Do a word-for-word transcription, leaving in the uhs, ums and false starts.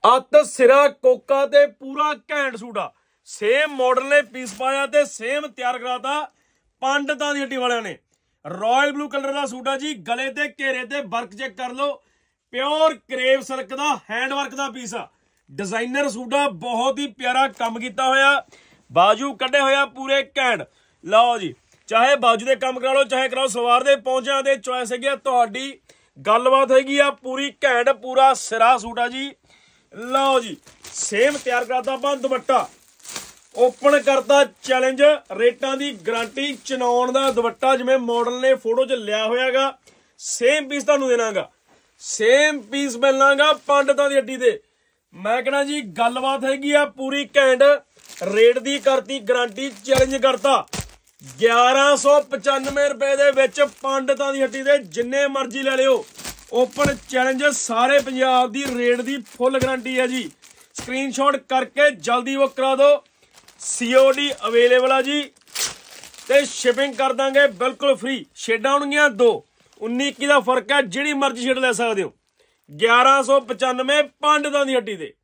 अत सिरा कोका ते पूरा घैंट सूट आ। सेम मॉडल ने पीस पाया ते सेम तैयार कराता पंडितां दी हट्टी वालियां ने। रॉयल ब्लू कलर का सूट आ जी। गले ते घेरे ते वर्क चेक कर लो। प्योर क्रेप सिल्क का हैंड वर्क का पीस आ। डिजाइनर सूट आ, बहुत ही प्यारा काम किया होया। बाजू कढ़े होया पूरे घैंट। लो जी, चाहे बाजू दे काम करा लो चाहे कराओ सलवार दे पहुंचा दे चॉइस है तुहाडी। गलबात हैगी आ पूरी घैंट, पूरा सिरा सूट आ जी। लो जी, सेम तैयार करता अपन दुपट्टा, ओपन करता चैलेंज, रेटां दी गारंटी, चनाउण दा दुपट्टा जिवें मॉडल ने फोटो च लिया होयागा सेम पीस तुहानूं देनागा। सेम पीस मिलनागा पंडितां दी हट्टी ते। मैं कहना जी गलबात हैगी आ पूरी घैंट। रेट दी करती गारंटी, चैलेंज करता ग्यारह सौ पचानवे रुपए दे विच पंडितां दी हट्टी ते। जिन्ने मर्जी ले लियो, ओपन चैलेंज, सारे पंजाब दी रेट दी फुल गारंटी है जी। स्क्रीनशॉट करके जल्दी वो करा दो। सीओडी अवेलेबल है जी ते शिपिंग कर देंगे बिल्कुल फ्री। शेडां होणगीਆਂ दो, उन्नी इक्की का फर्क है, जिहड़ी मर्जी शेड ले सकते हो। ग्यारह सौ पचानवे पंडितां दी हट्टी ते।